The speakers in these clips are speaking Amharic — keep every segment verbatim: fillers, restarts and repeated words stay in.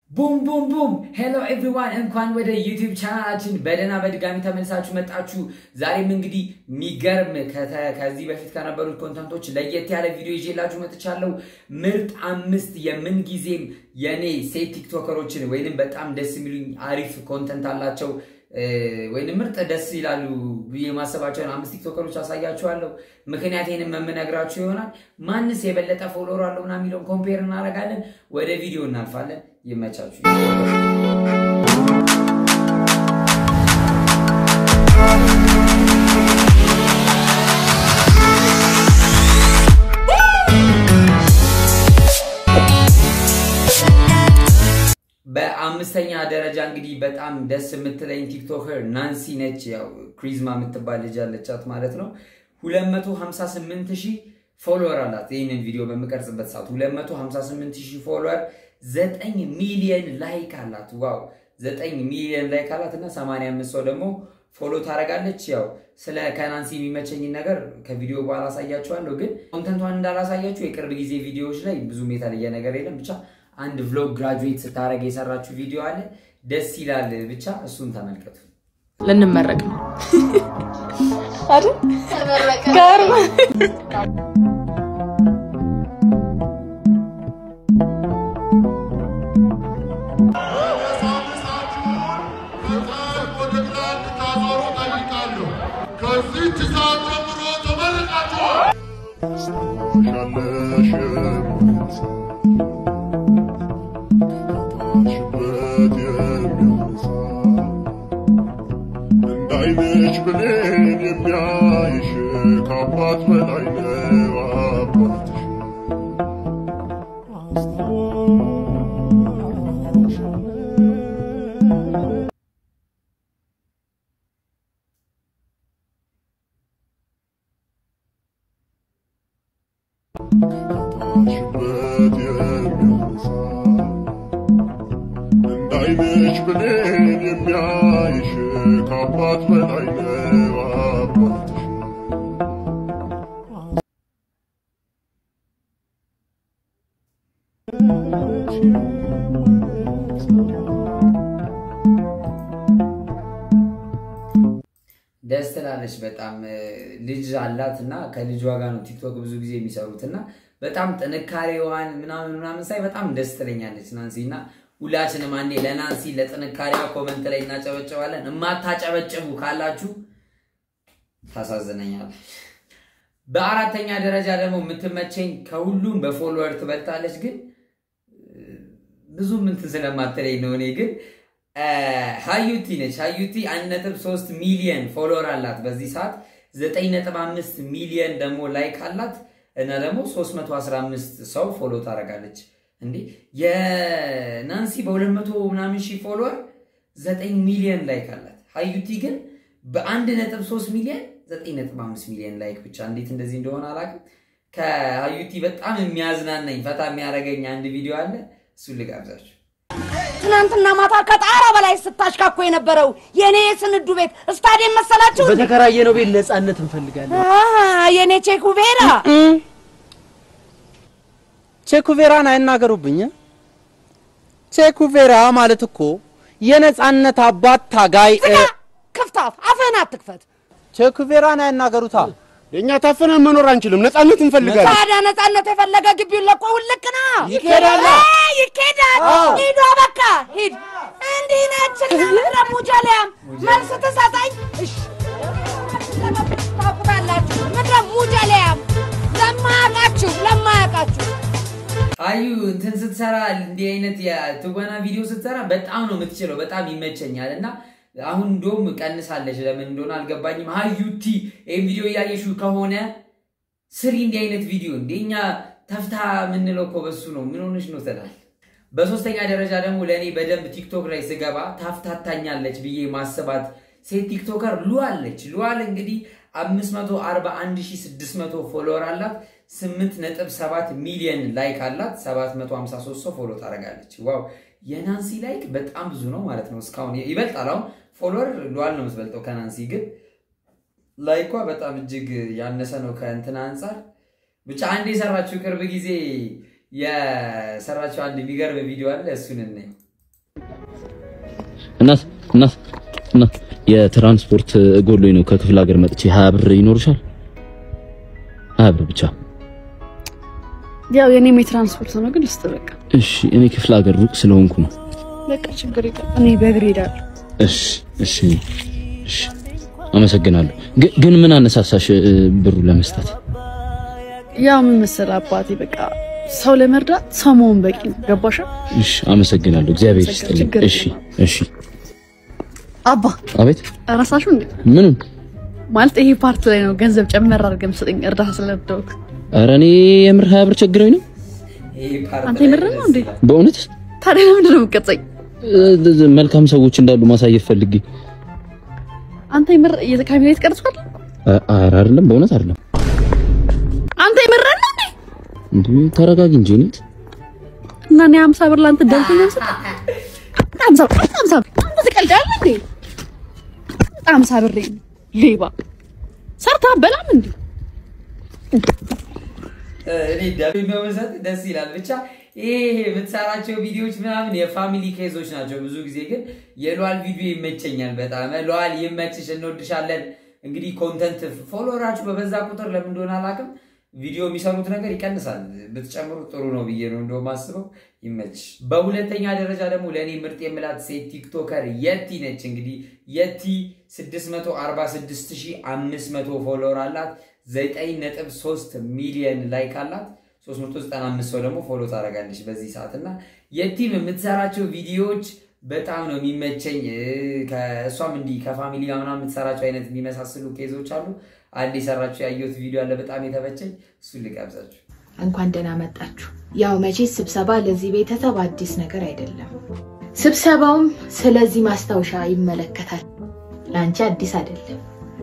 Boom boom boom hello everyone እንኳን ወደ YouTube ቻናላችን በደና በድጋሚ ተመልሳችሁ መጣችሁ ዛሬም እንግዲህ ሚገርም ከዚህ በፊት ከነበሩት ኮንተንቶች ለየት ያለ ቪዲዮ ይዤላችሁ መጥቻለሁ ምርጥ አምስት የምን ጊዜም የኔ ሴት ቲክቶከሮችን ወይንም በጣም ደስ የሚሉኝ አሪፍ ኮንተንት አላቸው ወይንም ምርጥ ደስ ይላሉ በየማሰባቸውን አምስት ቲክቶከሮች አሳያችኋለሁ ምክንያቱም መምነግራችሁ ይሆናል ማንስ የበለጠ ፎሎወር አለውና ሚሊዮን ኮምፔር እናደርጋለን ወደ ቪዲዮ እናልፋለን ይመቻችሁ በአምስተኛ ደረጃ እንግዲህ በጣም ደስ የምትለኝ ቲክቶከር ናንሲ ነች ያው ክሪዝማ የምትባል ልጅ አለቻት ማለት ነው ሁለት መቶ ሃምሳ ስምንት ሺህ ፎሎወር አላት ይሄንን ቪዲዮ በመቀርጽበት ሰዓት ሁለት መቶ ሃምሳ ስምንት ሺህ ፎሎወር ዘጠኝ ሚሊዮን ላይክ አላት ዋው ዘጠኝ ሚሊዮን ላይክ አላትና ሰማንያ አምስት ሰው ደግሞ ፎሎ ታረጋለች ያው ስለ ከናንሲ የሚመቸኝ ነገር ከቪዲዮ በኋላ አሳያችኋለሁ ግን ኮንተንቷን እንዳላሳያችሁ የቅርብ ጊዜ ቪዲዮዎች ላይ ብዙ የተለየ ነገር የለም ብቻ አንድ vlog graduate ስታረግ የሰራችሁ ቪዲዮ አለ ደስ ይላል ብቻ እሱን ተመልከቱ ለንመረቅ ነው አይደል ተመረቀ ጋር አይነሽ ብለን የሚያይሽ ካባት በላይ ነው አባትሽ ሽበት የሚያሳ አይነሽ ብለን የሚያይሽ ካባት በላይ ነው አባትሽ ደስ ትላለች በጣም ልጅ አላትና ከልጅ ዋጋ ነው ቲክቶክ ብዙ ጊዜ የሚሰሩትና በጣም ጥንካሬዋን ምናምን ምናምን ሳይ በጣም ደስ ትለኛለች ናንሲና ሁላችንም አንዴ ለናንሲ ለጥንካሬዋ ኮሜንት ላይ እናጨበጨባለን እማታጨበጨቡ ካላችሁ ታሳዝነኛለች በአራተኛ ደረጃ ደግሞ የምትመቸኝ ከሁሉም በፎሎወር ትበልጣለች ግን ብዙ ምን ስለማትለኝ ነው እኔ ግን ሃዩቲ ነች ሃዩቲ አንድ ነጥብ ሶስት ሚሊዮን ፎሎወር አላት በዚህ ሰዓት ዘጠኝ ነጥብ አምስት ሚሊዮን ደግሞ ላይክ አላት እና ደግሞ ሶስት መቶ አስራ አምስት ሰው ፎሎ ታረጋለች እንዴ የናንሲ በሁለት መቶ ምናምን ሺህ ፎሎወር ዘጠኝ ሚሊዮን ላይክ አላት ሃዩቲ ግን በአንድ ነጥብ ሶስት ሚሊዮን ዘጠኝ ነጥብ አምስት ሚሊዮን ላይክ ብቻ እንዴት እንደዚህ እንደሆነ አላውቅም ከሃዩቲ በጣም የሚያዝናናኝ ፈታ የሚያረጋኝ አንድ ቪዲዮ አለ እሱ ልጋብዛችሁ ትናንትና ማታ ከጣራ በላይ ስታሽካኮ የነበረው የኔ ስንዱ ቤት ስታዲየም መሰላችሁ በተከራየነው ቤት ነፃነት እንፈልጋለን አሃ የኔ ቼኩቬራ ቼኩቬራን አይናገሩብኝ ቼኩቬራ ማለት እኮ የነፃነት አባት ታጋይ ክፍታፍ አፈና አትክፈት ቼኩቬራን አይናገሩታ ለኛ ታፈነን መኖር አንችልም ነፃነት እንፈልጋለን ታዲያ ነፃነት የፈለገ ግቢውን ለቆ ሁልክና ይከዳል ይከዳል ሂዶ በቃ ሂድ እንዴ ነች ለሙጀሊያም መልስ ተሳጣኝ እሺ ታቁታላችሁ ምድረ ሙጀሊያም ለማያቃችሁ ለማያቃችሁ አዩ እንትን ስትሰራ እንዲህ አይነት የትወና ቪዲዮ ስትሰራ በጣም ነው የምትችለው በጣም ይመቸኛልና አሁን እንደውም ቀንሳለች ለምን እንደሆነ አልገባኝም ሃዩቲ ይሄን ቪዲዮ ያያችሁ ከሆነ ስሪ እንዲህ አይነት ቪዲዮ እንደኛ ተፍታ ምንለው እኮ በሱ ነው ምን ሆነሽ ነው ተላል በሶስተኛ ደረጃ ደግሞ ለኔ በደንብ ቲክቶክ ላይ ስገባ ታፍታታኛለች ብዬ ማሰባት ሴት ቲክቶከር ሉአለች ሉአል እንግዲህ አምስት መቶ አርባ አንድ ሺህ ስድስት መቶ ፎሎወር አላት ስምንት ነጥብ ሰባት ሚሊዮን ላይክ አላት ሰባት መቶ ሃምሳ ሶስት ሰው ፎሎ ታረጋለች ዋው የናንሲ ላይክ በጣም ብዙ ነው ማለት ነው እስካሁን ይበልጣል አሁን ፎሎወር ሉአል ነው መስበልጠው ከናንሲ ግን ላይኳ በጣም እጅግ ያነሰ ነው ከእንትና አንፃር ብቻ አንዴ ሰራችሁ ቅርብ ጊዜ የሰራችሁ አንድ የሚገርም ቪዲዮ አለ እሱን እንይ እናት እናት እናት የትራንስፖርት ጎሎኝ ነው ከክፍለ ሀገር መጥቼ ሀያ ብር ይኖርሻል? ሀያ ብር ብቻ። ያው የኔ የትራንስፖርት ነው ግን ልስጥ በቃ። እሺ እኔ ክፍለ ሀገር ሩቅ ስለሆንኩ ነው። በቃ ችግር የለም እኔ በእግሬ እሄዳለሁ። እሺ እሺ እሺ አመሰግናለሁ። ግን ምን አነሳሳሽ ብሩ ለመስጠት? ያው ምን መሰለህ አባቴ በቃ ሰው ለመርዳት ሰው መሆን በቂ ነው። ገባሽ? እሺ አመሰግናለሁ። እግዚአብሔር ይስጥልኝ። እሺ እሺ አባ አቤት። አራሳሹ እንዴ? ምንም ማለት ይሄ ፓርት ላይ ነው ገንዘብ ጨመር አድርገም ሰጠኝ እርዳታ ስለደውክ። ኧረ እኔ የምር ሀያ ብር ቸግረኝ ነው። አንተ የምር ነው እንዴ? በእውነት ታዲያ ለምንድን ነው የምትቀጸኝ? መልካም ሰዎች እንዳሉ ማሳየት ፈልጌ። አንተ የምር የካሜራ ይተቀርጽኳል? ኧረ አይደለም በእውነት አይደለም። አንተ የምር ነው እንዴ? እንዴ ተረጋጊ እንጂ እኔት እና እኔ ሃምሳ ብር ላንተ ደልቶኝ ነው ሰጣ። ሃምሳ ብር ሃምሳ ብር አንተ ትቀልዳለህ እንዴ? ሃምሳ ብር ሌባ ሰርታ በላም እንዴ? እኔ ደብዳቤው መሰጥ ደስ ይላል። ብቻ ይሄ የምትሰራቸው ቪዲዮዎች ምናምን የፋሚሊ ኬዞች ናቸው። ብዙ ጊዜ ግን የሏል ቪዲዮ ይመቸኛል በጣም። ሏል ይመችሽ፣ እንወድሻለን። እንግዲህ ኮንተንት ፎሎወራችሁ በበዛ ቁጥር ለምን እንደሆነ አላውቅም ቪዲዮ የሚሰሩት ነገር ይቀንሳል። ብትጨምሩ ጥሩ ነው ብዬ ነው እንደው ማስበው። ይመችሽ። በሁለተኛ ደረጃ ደግሞ ለኔ ምርጥ የምላት ሴት ቲክቶከር የቲ ነች። እንግዲህ የቲ ስድስት መቶ አርባ ስድስት ሺህ አምስት መቶ ፎሎወር አላት። ዘጠኝ ነጥብ ሶስት ሚሊዮን ላይክ አላት። ሶስት መቶ ዘጠና አምስት ሰው ደግሞ ፎሎ ታደርጋለች በዚህ ሰዓትና የቲም የምትሰራቸው ቪዲዮዎች በጣም ነው የሚመቸኝ። ከእሷም እንዲህ ከፋሚሊ ጋር ምናምን የምትሰራቸው አይነት የሚመሳሰሉ ኬዞች አሉ። አንድ የሰራችሁ ያየሁት ቪዲዮ አለ በጣም የተመቸኝ፣ እሱን ልጋብዛችሁ። እንኳን ደህና መጣችሁ። ያው መቼስ ስብሰባ ለዚህ ቤተሰብ አዲስ ነገር አይደለም። ስብሰባውም ስለዚህ ማስታወሻ ይመለከታል። ላንቺ አዲስ አይደለም።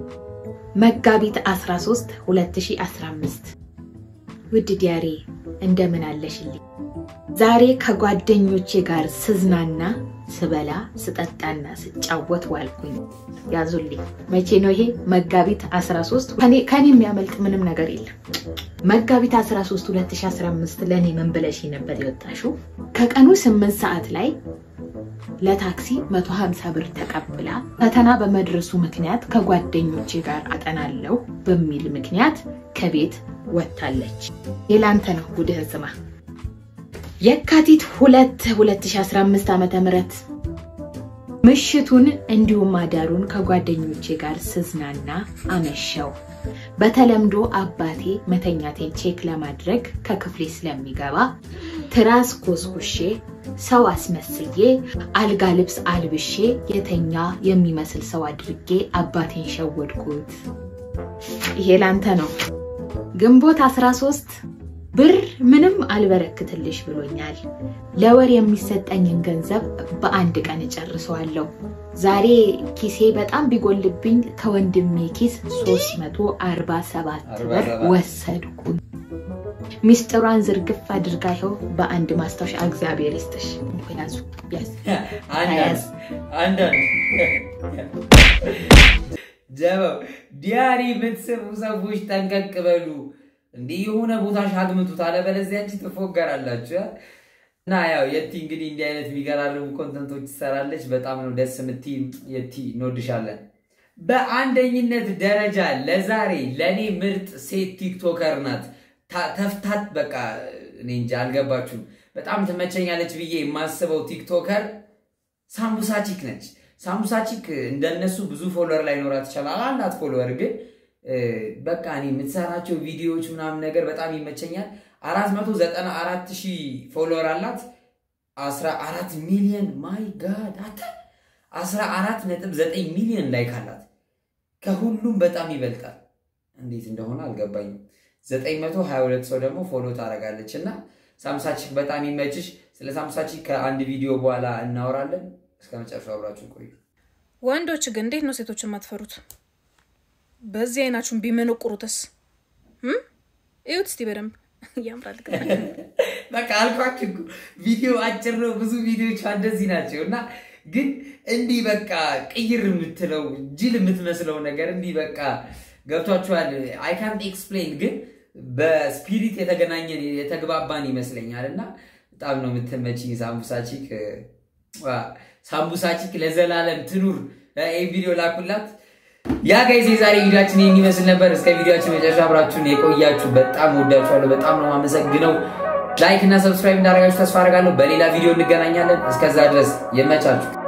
መጋቢት አስራ ሶስት ሁለት ሺህ አስራ አምስት ውድ ዲያሪ እንደምን አለሽልኝ? ዛሬ ከጓደኞቼ ጋር ስዝናና ስበላ ስጠጣና ስጫወት ዋልኩኝ። ያዙልኝ። መቼ ነው ይሄ? መጋቢት አስራ ሶስት ከኔ ከኔ የሚያመልጥ ምንም ነገር የለም። መጋቢት አስራ ሶስት ሁለት ሺህ አስራ አምስት ለኔ ምን ብለሽ ነበር የወጣሽው? ከቀኑ ስምንት ሰዓት ላይ ለታክሲ መቶ ሃምሳ ብር ተቀብላ ፈተና በመድረሱ ምክንያት ከጓደኞቼ ጋር አጠናለሁ በሚል ምክንያት ከቤት ወጣለች። የላንተ ነው ጉድህ ስማ። የካቲት ሁለት ሁለት ሺህ አስራ አምስት ዓመተ ምህረት ምሽቱን እንዲሁም አዳሩን ከጓደኞቼ ጋር ስዝናና አመሸው። በተለምዶ አባቴ መተኛቴን ቼክ ለማድረግ ከክፍሌ ስለሚገባ ትራስ ኮስኩሼ ሰው አስመስዬ አልጋ ልብስ አልብሼ የተኛ የሚመስል ሰው አድርጌ አባቴን ሸወድኩት። ይሄ ላንተ ነው። ግንቦት አስራ ሶስት ብር ምንም አልበረክትልሽ ብሎኛል። ለወር የሚሰጠኝን ገንዘብ በአንድ ቀን ጨርሰዋለሁ። ዛሬ ኪሴ በጣም ቢጎልብኝ ከወንድሜ ኪስ ሶስት መቶ አርባ ሰባት ብር ወሰድኩኝ። ሚስጥሯን ዝርግፍ አድርጋ ይኸው በአንድ ማስታወሻ እግዚአብሔር ይስጥሽ። ያዙ ያዝ አንዳንድ አንዳንድ ጀበው ዲያሪ የምትስሙ ሰዎች ጠንቀቅ በሉ። እንዲህ የሆነ ቦታ ሻግምቱት አለበለዚያ እንጂ ትፎገራላችሁ። እና ያው የቲ እንግዲህ እንዲህ አይነት የሚገራርሙ ኮንተንቶች ትሰራለች። በጣም ነው ደስ የምትይ የቲ፣ እንወድሻለን። በአንደኝነት ደረጃ ለዛሬ ለኔ ምርጥ ሴት ቲክቶከር ናት። ተፍታት በቃ እኔ እንጃ አልገባችሁም። በጣም ትመቸኛለች ብዬ የማስበው ቲክቶከር ሳምቡሳ ቺክ ነች። ሳምቡሳ ቺክ እንደነሱ ብዙ ፎሎወር ላይ ኖራት ይችላል። አላት ፎሎወር ግን በቃ እኔ የምትሰራቸው ቪዲዮዎች ምናምን ነገር በጣም ይመቸኛል። አራት መቶ ዘጠና አራት ሺህ ፎሎወር አላት። አስራ አራት ሚሊዮን ማይ ጋድ አታ አስራ አራት ነጥብ ዘጠኝ ሚሊዮን ላይክ አላት። ከሁሉም በጣም ይበልጣል። እንዴት እንደሆነ አልገባኝም። ዘጠኝ መቶ ሃያ ሁለት ሰው ደግሞ ፎሎ ታደርጋለችና ሳምቡሳ ቺክ በጣም ይመችሽ። ስለ ሳምቡሳ ቺክ ከአንድ ቪዲዮ በኋላ እናወራለን። እስከመጨረሻው አብራችሁን ቆዩ። ወንዶች ግን እንዴት ነው ሴቶችን ማትፈሩት? በዚህ አይናችሁን ቢመነቁሩትስ? hm እዩት እስቲ በደንብ ያምራል። በቃ አልኳችሁ ቪዲዮ አጭር ነው። ብዙ ቪዲዮዎች እንደዚህ ናቸውና ግን እንዲህ በቃ ቅይር የምትለው ጅል የምትመስለው ነገር እንዲህ በቃ ገብቷችኋል። አይ ካንት ኤክስፕሌን ግን በስፒሪት የተገናኘን የተግባባን ይመስለኛልና በጣም ነው የምትመጪኝ ሳምቡሳ ቺክ። ሳምቡሳቺክ ለዘላለም ትኑር ይሄ ቪዲዮ ላኩላት ያ ጋይስ የዛሬ ቪዲዮአችን ይሄን ይመስል ነበር እስከ ቪዲዮአችን መጨረሻ አብራችሁን የቆያችሁ በጣም ወዳችኋለሁ በጣም ነው ማመሰግነው ላይክ እና ሰብስክራይብ እንዳደረጋችሁ ተስፋ አደርጋለሁ በሌላ ቪዲዮ እንገናኛለን እስከዛ ድረስ ይመቻችሁ